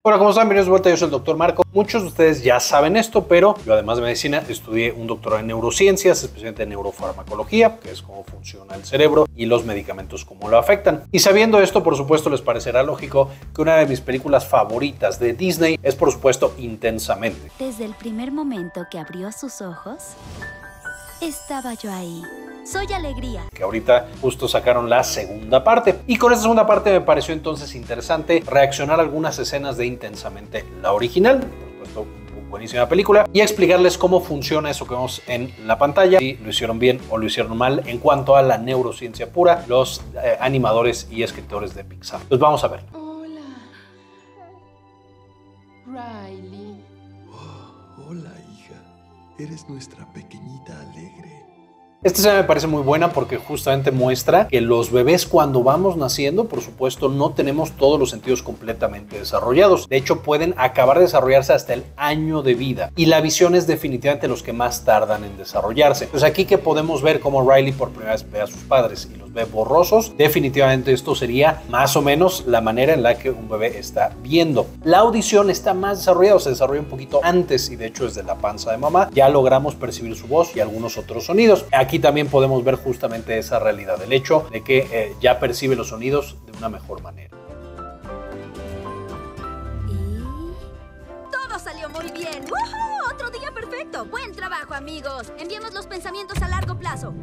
Hola, ¿cómo están? Bienvenidos de vuelta, yo soy el Dr. Marco. Muchos de ustedes ya saben esto, pero yo además de medicina estudié un doctorado en neurociencias, especialmente en neurofarmacología, que es cómo funciona el cerebro y los medicamentos, cómo lo afectan. Y sabiendo esto, por supuesto, les parecerá lógico que una de mis películas favoritas de Disney es, por supuesto, Intensamente. Desde el primer momento que abrió sus ojos, estaba yo ahí. Soy Alegría. Que ahorita justo sacaron la segunda parte. Y con esta segunda parte me pareció entonces interesante reaccionar a algunas escenas de Intensamente, la original, por supuesto, buenísima película, y explicarles cómo funciona eso que vemos en la pantalla, si lo hicieron bien o lo hicieron mal en cuanto a la neurociencia pura, los animadores y escritores de Pixar. Pues vamos a ver. Hola, Riley. Oh, hola, hija. Eres nuestra pequeñita alegre. Esta escena me parece muy buena porque justamente muestra que los bebés cuando vamos naciendo, por supuesto, no tenemos todos los sentidos completamente desarrollados. De hecho, pueden acabar de desarrollarse hasta el año de vida. Y la visión es definitivamente los que más tardan en desarrollarse. Entonces aquí que podemos ver cómo Riley por primera vez ve a sus padres y los ve borrosos, definitivamente esto sería más o menos la manera en la que un bebé está viendo. La audición está más desarrollada, se desarrolla un poquito antes y de hecho desde la panza de mamá ya logramos percibir su voz y algunos otros sonidos. Aquí también podemos ver justamente esa realidad, el hecho de que ya percibe los sonidos de una mejor manera. Y todo salió muy bien. ¡Woohoo! Otro día perfecto. Buen trabajo, amigos. Enviemos los pensamientos a largo plazo.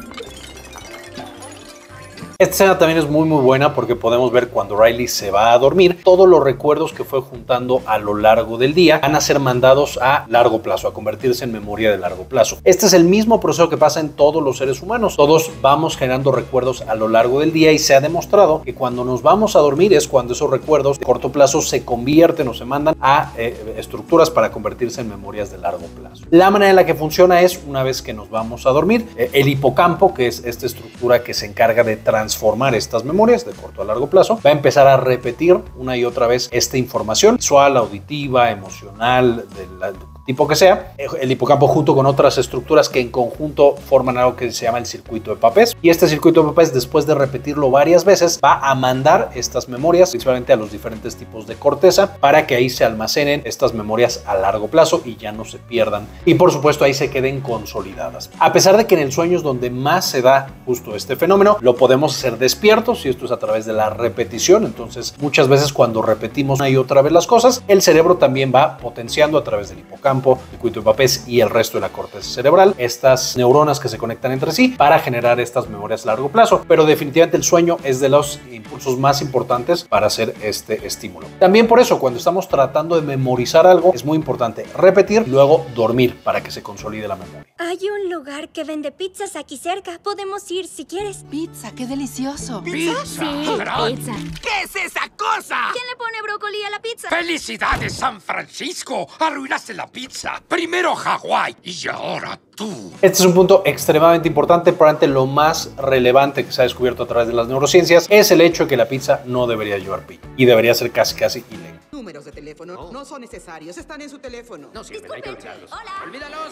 Esta escena también es muy buena porque podemos ver cuando Riley se va a dormir, todos los recuerdos que fue juntando a lo largo del día van a ser mandados a largo plazo, a convertirse en memoria de largo plazo. Este es el mismo proceso que pasa en todos los seres humanos. Todos vamos generando recuerdos a lo largo del día y se ha demostrado que cuando nos vamos a dormir es cuando esos recuerdos de corto plazo se convierten o se mandan a estructuras para convertirse en memorias de largo plazo. La manera en la que funciona es una vez que nos vamos a dormir, el hipocampo, que es esta estructura que se encarga de transformar estas memorias de corto a largo plazo, va a empezar a repetir una y otra vez esta información visual, auditiva, emocional, del tipo que sea. El hipocampo junto con otras estructuras que en conjunto forman algo que se llama el circuito de Papez. Y este circuito de Papez, después de repetirlo varias veces, va a mandar estas memorias principalmente a los diferentes tipos de corteza para que ahí se almacenen estas memorias a largo plazo y ya no se pierdan. Y por supuesto ahí se queden consolidadas. A pesar de que en el sueño es donde más se da justo este fenómeno, lo podemos hacer despiertos y esto es a través de la repetición. Entonces muchas veces cuando repetimos una y otra vez las cosas, el cerebro también va potenciando a través del hipocampo, circuito de Papez y el resto de la corteza cerebral estas neuronas que se conectan entre sí para generar estas memorias a largo plazo. Pero definitivamente el sueño es de los impulsos más importantes para hacer este estímulo. También por eso cuando estamos tratando de memorizar algo es muy importante repetir, luego dormir para que se consolide la memoria. Hay un lugar que vende pizzas aquí cerca. Podemos ir si quieres. Pizza, qué delicioso. ¿Pizza? Sí, ¡Gran! pizza. ¿Qué es esa cosa? ¿Quién le pone brócoli a la pizza? ¡Felicidades, San Francisco! Arruinaste la pizza. Primero Hawái y ahora tú. Este es un punto extremadamente importante, probablemente lo más relevante que se ha descubierto a través de las neurociencias es el hecho de que la pizza no debería llevar piña y debería ser casi ilegal. Números de teléfono no son necesarios, están en su teléfono. No sirven, hay que olvidarlos. Hola. ¡Olvídalos!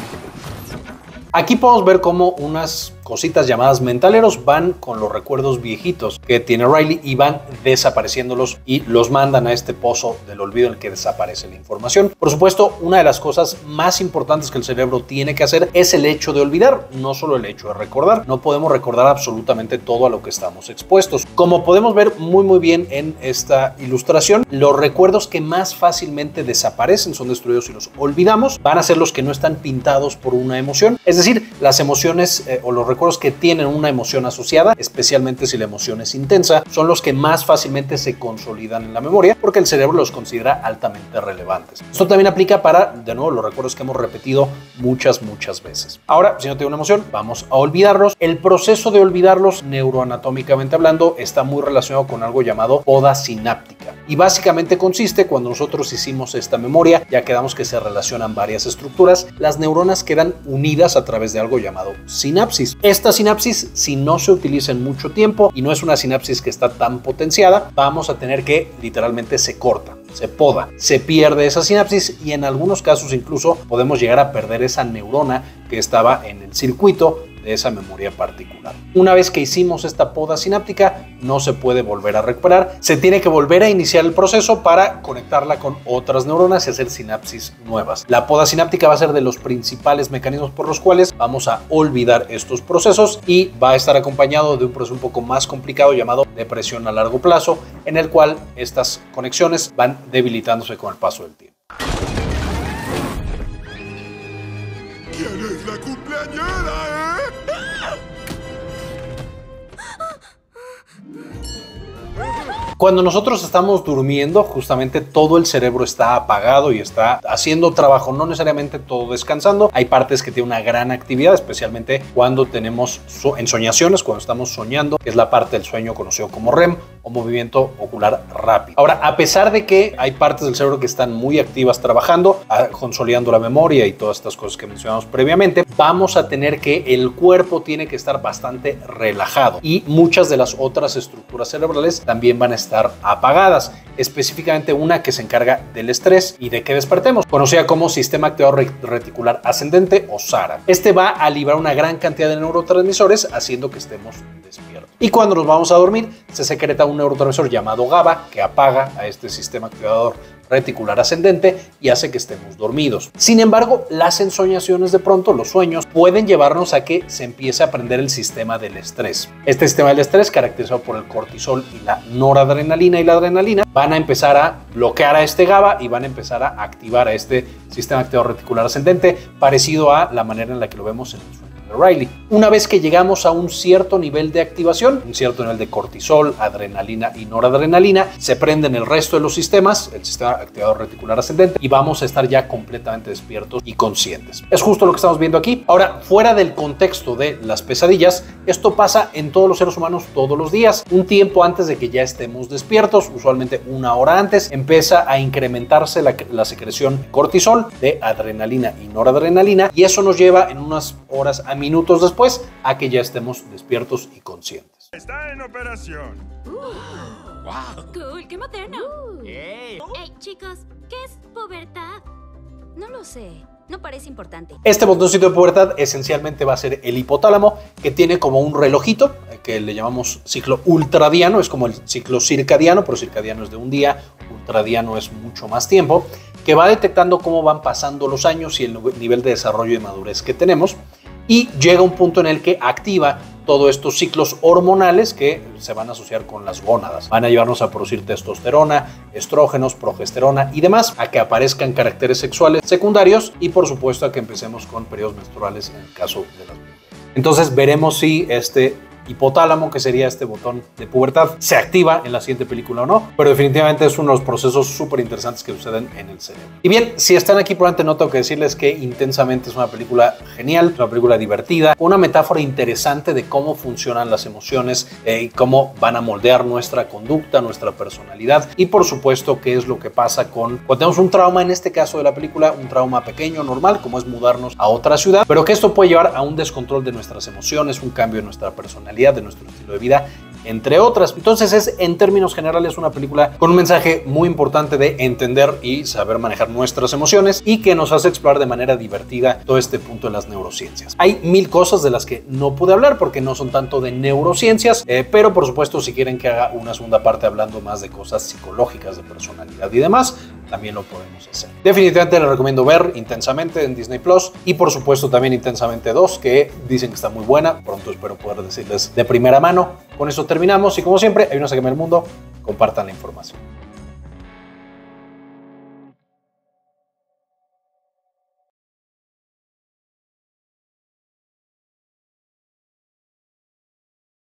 Aquí podemos ver cómo unas cositas llamadas mentaleros van con los recuerdos viejitos que tiene Riley y van desapareciéndolos y los mandan a este pozo del olvido en el que desaparece la información. Por supuesto, una de las cosas más importantes que el cerebro tiene que hacer es el hecho de olvidar, no solo el hecho de recordar. No podemos recordar absolutamente todo a lo que estamos expuestos. Como podemos ver muy bien en esta ilustración, los recuerdos que más fácilmente desaparecen, son destruidos y los olvidamos, van a ser los que no están pintados por una emoción. Es decir, las emociones o los recuerdos que tienen una emoción asociada, especialmente si la emoción es intensa, son los que más fácilmente se consolidan en la memoria porque el cerebro los considera altamente relevantes. Esto también aplica para, de nuevo, los recuerdos que hemos repetido muchas veces. Ahora, si no tengo una emoción, vamos a olvidarlos. El proceso de olvidarlos, neuroanatómicamente hablando, está muy relacionado con algo llamado poda sináptica. Y básicamente consiste cuando nosotros hicimos esta memoria, ya quedamos que se relacionan varias estructuras, las neuronas quedan unidas a través de algo llamado sinapsis. Esta sinapsis, si no se utiliza en mucho tiempo y no es una sinapsis que está tan potenciada, vamos a tener que literalmente se corta, se poda, se pierde esa sinapsis y en algunos casos incluso podemos llegar a perder esa neurona que estaba en el circuito de esa memoria particular. Una vez que hicimos esta poda sináptica, no se puede volver a recuperar. Se tiene que volver a iniciar el proceso para conectarla con otras neuronas y hacer sinapsis nuevas. La poda sináptica va a ser de los principales mecanismos por los cuales vamos a olvidar estos procesos y va a estar acompañado de un proceso un poco más complicado llamado depresión a largo plazo, en el cual estas conexiones van debilitándose con el paso del tiempo. ¿Quién es la cumpleañera, Cuando nosotros estamos durmiendo, justamente todo el cerebro está apagado y está haciendo trabajo, no necesariamente todo descansando. Hay partes que tienen una gran actividad, especialmente cuando tenemos ensoñaciones, cuando estamos soñando, que es la parte del sueño conocido como REM o movimiento ocular rápido. Ahora, a pesar de que hay partes del cerebro que están muy activas trabajando, consolidando la memoria y todas estas cosas que mencionamos previamente, vamos a tener que el cuerpo tiene que estar bastante relajado y muchas de las otras estructuras cerebrales también van a estar apagadas, específicamente una que se encarga del estrés y de que despertemos, conocida como sistema activador reticular ascendente o SARA. Este va a liberar una gran cantidad de neurotransmisores haciendo que estemos despiertos. Y cuando nos vamos a dormir, se secreta un neurotransmisor llamado GABA que apaga a este sistema activador reticular ascendente y hace que estemos dormidos. Sin embargo, las ensoñaciones de pronto, los sueños, pueden llevarnos a que se empiece a prender el sistema del estrés. Este sistema del estrés, caracterizado por el cortisol y la noradrenalina y la adrenalina, van a empezar a bloquear a este GABA y van a empezar a activar a este sistema activador reticular ascendente, parecido a la manera en la que lo vemos en el sueño de Riley. Una vez que llegamos a un cierto nivel de activación, un cierto nivel de cortisol, adrenalina y noradrenalina, se prenden el resto de los sistemas, el sistema activador reticular ascendente, y vamos a estar ya completamente despiertos y conscientes. Es justo lo que estamos viendo aquí. Ahora, fuera del contexto de las pesadillas, esto pasa en todos los seres humanos todos los días. Un tiempo antes de que ya estemos despiertos, usualmente una hora antes, empieza a incrementarse la secreción cortisol, de adrenalina y noradrenalina, y eso nos lleva en unas horas a minutos después a que ya estemos despiertos y conscientes. Está en operación. ¡Wow! Cool, qué moderno. Hey, chicos, ¿qué es pubertad? No lo sé. No parece importante. Este botoncito de pubertad esencialmente va a ser el hipotálamo, que tiene como un relojito que le llamamos ciclo ultradiano. Es como el ciclo circadiano, pero circadiano es de un día, ultradiano es mucho más tiempo, que va detectando cómo van pasando los años y el nivel de desarrollo y madurez que tenemos. Y llega un punto en el que activa todos estos ciclos hormonales que se van a asociar con las gónadas. Van a llevarnos a producir testosterona, estrógenos, progesterona y demás, a que aparezcan caracteres sexuales secundarios y por supuesto a que empecemos con periodos menstruales en el caso de las mujeres. Entonces veremos si este hipotálamo, que sería este botón de pubertad, se activa en la siguiente película o no, pero definitivamente es uno de los procesos súper interesantes que suceden en el cerebro. Y bien, si están aquí probablemente no tengo que decirles que Intensamente es una película genial, es una película divertida, una metáfora interesante de cómo funcionan las emociones y cómo van a moldear nuestra conducta, nuestra personalidad y por supuesto qué es lo que pasa cuando tenemos un trauma, en este caso de la película, un trauma pequeño, normal, como es mudarnos a otra ciudad, pero que esto puede llevar a un descontrol de nuestras emociones, un cambio en nuestra personalidad, de nuestro estilo de vida, entre otras. Entonces es, en términos generales, una película con un mensaje muy importante de entender y saber manejar nuestras emociones y que nos hace explorar de manera divertida todo este punto de las neurociencias. Hay mil cosas de las que no pude hablar porque no son tanto de neurociencias, pero por supuesto si quieren que haga una segunda parte hablando más de cosas psicológicas, de personalidad y demás, también lo podemos hacer. Definitivamente les recomiendo ver Intensamente en Disney Plus y por supuesto también Intensamente 2, que dicen que está muy buena. Pronto espero poder decirles de primera mano. Con eso terminamos y como siempre, ayúdenos a cambiar el mundo, compartan la información.